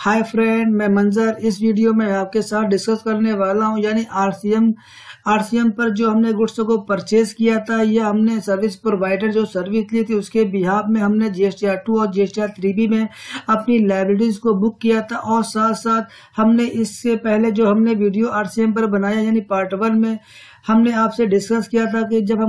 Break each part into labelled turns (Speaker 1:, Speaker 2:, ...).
Speaker 1: Hi friend, मैं मंजर। इस वीडियो में आपके साथ डिस्कस करने वाला हूं यानी आरसीएम पर जो हमने गुड्स को परचेज किया था या हमने सर्विस प्रोवाइडर जो सर्विस ली थी उसके बिहाफ में हमने GSTR-2 और GSTR-3B में अपनी लायबिलिटीज को बुक किया था। और साथ साथ हमने इससे पहले जो हमने वीडियो आरसीएम पर बनाया यानी पार्ट 1 में हमने आपसे डिस्कस किया था कि जब हम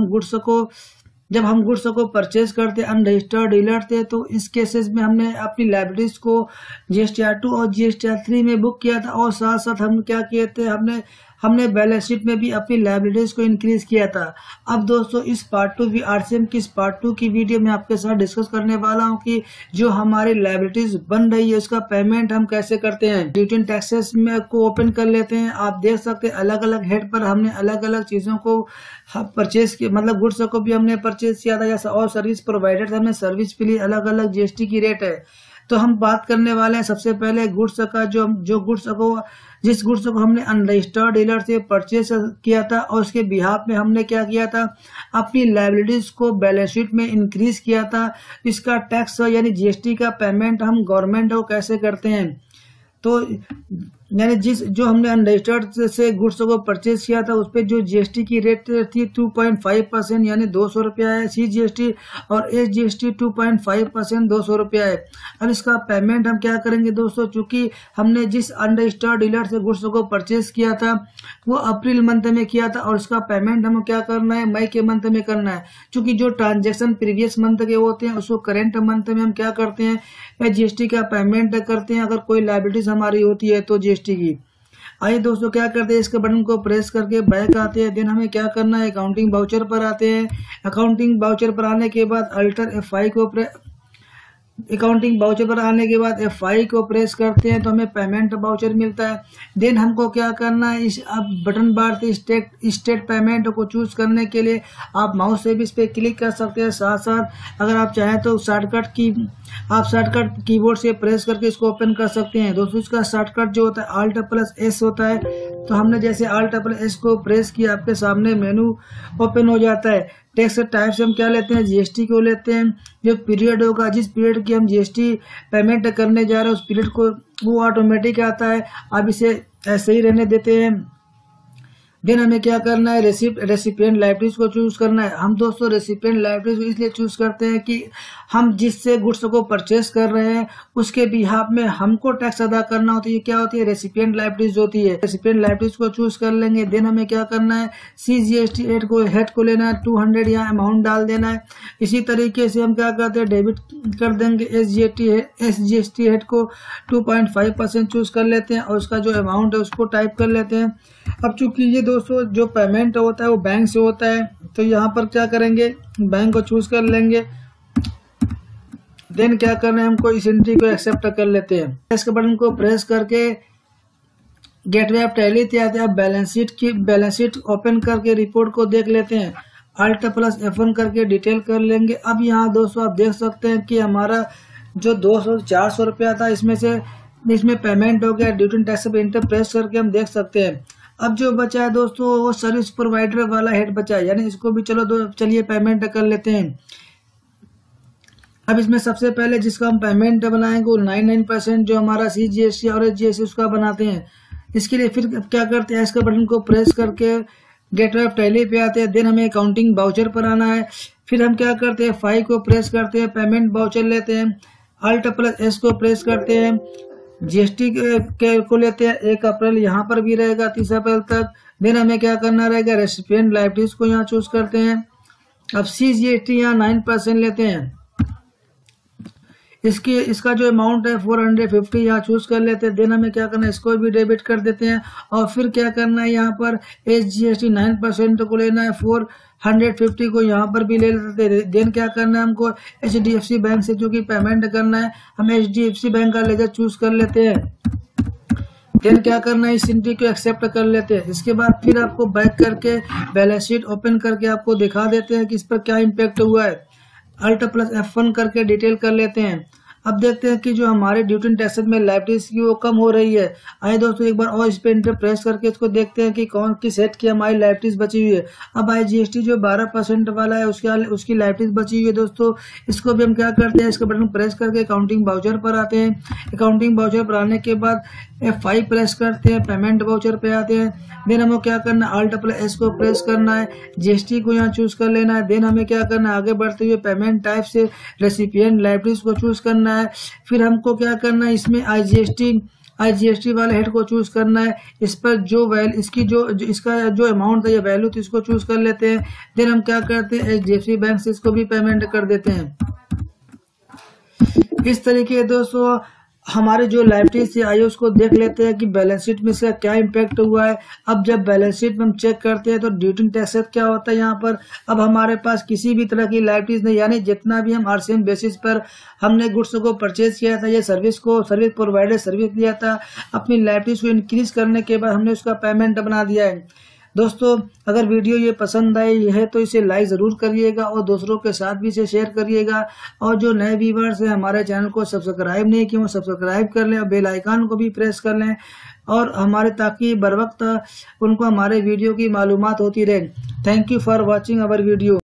Speaker 1: गुड्स को परचेज करते अनरजिस्टर्ड डीलर थे तो इस केसेस में हमने अपनी लायबिलिटीज को GSTR-2 और GSTR-3 में बुक किया था। और साथ साथ हम क्या किए थे, हमने बैलेंस शीट में भी अपनी लायबिलिटीज को इंक्रीज किया था। अब दोस्तों इस पार्ट 2 आरसीएम की इस पार्ट 2 की वीडियो में आपके साथ डिस्कस करने वाला हूं कि जो हमारी लायबिलिटीज बन रही है उसका पेमेंट हम कैसे करते हैं। ड्यूटी एंड टैक्सेस में को ओपन कर लेते हैं। आप देख सकते हैं अलग अलग हेड पर हमने अलग अलग चीजों को परचेज किया, मतलब गुड्स को भी हमने परचेज किया था या और सर्विस प्रोवाइडर हमने सर्विस के लिए अलग अलग जीएसटी की रेट है। तो हम बात करने वाले हैं सबसे पहले गुड्स का, जिस गुड्स को हमने अनरजिस्टर्ड डीलर से परचेज किया था और उसके बिहाफ में हमने क्या किया था, अपनी लायबिलिटीज को बैलेंस शीट में इंक्रीज किया था। इसका टैक्स यानी जीएसटी का पेमेंट हम गवर्नमेंट को कैसे करते हैं। तो यानी जो हमने अनरजिस्टर्ड से गुड्स को परचेज किया था उस पर जो जीएसटी की रेट थी 2.5% यानी 200 रुपया है CGST, और SGST 2.5% 200 रुपया है। अब इसका पेमेंट हम क्या करेंगे दोस्तों, चूंकि हमने जिस अनरजिस्टर्ड डीलर से गुड्स को परचेज किया था वो अप्रैल मंथ में किया था और उसका पेमेंट हमें क्या करना है, मई के मंथ में करना है। चूंकि जो ट्रांजेक्शन प्रीवियस मंथ के होते हैं उसको करेंट मंथ में हम क्या करते हैं, जीएसटी का पेमेंट करते हैं। अगर कोई लायबिलिटीज हमारी होती है तो जीएसटी की। आइए दोस्तों क्या करते हैं, इसके बटन को प्रेस करके बैक आते हैं। देन हमें क्या करना है, अकाउंटिंग वाउचर पर आते हैं। अकाउंटिंग वाउचर पर आने के बाद अल्टर F5 को अकाउंटिंग वाउचर पर आने के बाद F5 को प्रेस करते हैं तो हमें पेमेंट वाउचर मिलता है। देन हमको क्या करना है, इस अब बटन बार से स्टेट पेमेंट को चूज करने के लिए आप माउस से भी इस पर क्लिक कर सकते हैं। साथ साथ अगर आप चाहें तो शॉर्टकट कीबोर्ड से प्रेस करके इसको ओपन कर सकते हैं। दोस्तों इसका शॉर्टकट जो होता है Alt+S होता है। तो हमने जैसे Alt+S को प्रेस किया आपके सामने मेनू ओपन हो जाता है। टैक्स टाइप से हम क्या लेते हैं, जीएसटी को लेते हैं। जो पीरियड होगा, जिस पीरियड की हम जीएसटी पेमेंट करने जा रहे हैं उस पीरियड को वो ऑटोमेटिक आता है। अब इसे ऐसे ही रहने देते हैं। देन हमें क्या करना है, रेसिपिएंट लायबिलिटीज को चूज करना है। हम दोस्तों रेसिपिएंट लायबिलिटीज इसलिए चूज करते हैं कि हम जिससे गुड्स को परचेस कर रहे हैं उसके बिहाफ में हमको टैक्स अदा करना होता है। ये क्या होती है, रेसिपिएंट लायबिलिटीज होती है। रेसिपिएंट लायबिलिटीज को चूज कर लेंगे। देन हमें क्या करना है, CGST हेड को लेना है, 200 यहाँ अमाउंट डाल देना है। इसी तरीके से हम क्या करते हैं, डेबिट कर देंगे SGST हेड को 2.5% चूज कर लेते हैं और उसका जो अमाउंट है उसको टाइप कर लेते हैं। अब चूंकि ये दोस्तों जो पेमेंट होता है वो बैंक से होता है तो यहाँ पर क्या करेंगे, बैंक को चूज कर लेंगे। देन क्या करना है, हमको इस एंट्री को एक्सेप्ट कर लेते हैं। इसके बटन को प्रेस करके गेटवे ऑफ टैली पे आते हैं। बैलेंस शीट ओपन करके रिपोर्ट को देख लेते हैं। Alt+F1 करके डिटेल कर लेंगे। अब यहाँ दोस्तों आप देख सकते हैं कि हमारा जो 400 रुपया था इसमें पेमेंट हो गया। ड्यूटी एंड टैक्स पे इंटर प्रेस करके हम देख सकते हैं। अब जो बचा है दोस्तों वो सर्विस प्रोवाइडर वाला हेड बचा है, यानी इसको भी चलिए पेमेंट कर लेते हैं। अब इसमें सबसे पहले जिसका हम पेमेंट बनाएंगे वो 99% जो हमारा CGST और SGST उसका बनाते हैं। इसके लिए फिर क्या करते हैं, इसका बटन को प्रेस करके गेटवे ऑफ टैली पे आते हैं। देन हमें अकाउंटिंग वाउचर पर आना है। फिर हम क्या करते हैं, F5 को प्रेस करते हैं, पेमेंट वाउचर लेते हैं। Alt+S को प्रेस करते हैं, जीएसटी को लेते हैं। 1 अप्रैल यहाँ पर भी रहेगा 30 अप्रैल तक। देन हमें क्या करना रहेगा, रेसिपिएंट लायबिलिटीज को यहाँ चूज करते हैं। अब CGST यहाँ 9% लेते हैं। इसका जो अमाउंट है 450 यहाँ चूज कर लेते हैं। देन हमें क्या करना है, इसको भी डेबिट कर देते हैं। और फिर क्या करना है, यहाँ पर SGST 9% को लेना है, 450 को यहाँ पर भी ले लेते हैं। देन क्या करना है, हमको HDFC बैंक से जो कि पेमेंट करना है हम HDFC बैंक का लेजर चूज कर लेते हैं। देन क्या करना है, इस एंट्री को एक्सेप्ट कर लेते हैं। इसके बाद फिर आपको बैक करके बैलेंस शीट ओपन करके आपको दिखा देते हैं कि इस पर क्या इम्पेक्ट हुआ है। Alt+F1 करके डिटेल कर लेते हैं। अब देखते हैं कि जो हमारे ड्यूटी टैक्सेस में लाइबिलिटीज की वो कम हो रही है। आइए दोस्तों एक बार और इस पे इंटर प्रेस करके इसको देखते हैं कि कौन किस हेड की हमारी लाइबिलिटीज बची हुई है। अब IGST जो 12% वाला है उसकी लाइबिलिटीज बची हुई है दोस्तों। इसको भी हम क्या करते हैं, इसका बटन प्रेस करके अकाउंटिंग वाउचर पर आते हैं। अकाउंटिंग वाउचर पर आने के बाद F5 प्रेस करते हैं, पेमेंट वाउचर पे आते हैं। देन हमें क्या करना है, Alt+S को प्रेस करना है, GST को यहाँ चूज कर लेना है। देन हमें क्या करना है, आगे बढ़ते हुए पेमेंट टाइप से रेसिपिएंट लाइबिलिटीज को चूज करना है। फिर हमको क्या करना है, इसमें IGST वाले हेड को चूज करना है। इस पर इसका जो अमाउंट था या वैल्यू थी इसको चूज कर लेते हैं। देन हम क्या करते हैं, HDFC बैंक से इसको भी पेमेंट कर देते हैं। इस तरीके दोस्तों हमारे जो लाइबिलिटीज थी आइए उसको देख लेते हैं कि बैलेंस शीट में इसका क्या इम्पैक्ट हुआ है। अब जब बैलेंस शीट में हम चेक करते हैं तो ड्यूटी टैक्सेस क्या होता है यहाँ पर, अब हमारे पास किसी भी तरह की लाइबिलिटीज नहीं, यानी जितना भी हम RCM बेसिस पर हमने गुड्स को परचेज किया था या सर्विस प्रोवाइडर सर्विस दिया था, अपनी लाइबिलिटीज को इंक्रीज करने के बाद हमने उसका पेमेंट बना दिया है। दोस्तों अगर वीडियो ये पसंद आई है तो इसे लाइक ज़रूर करिएगा और दूसरों के साथ भी इसे शेयर करिएगा। और जो नए व्यूअर्स हैं हमारे चैनल को सब्सक्राइब नहीं किए वो सब्सक्राइब कर लें और बेल आइकन को भी प्रेस कर लें और हमारे ताकि बर वक्त उनको हमारे वीडियो की मालूमात होती रहे। Thank you for watching our video.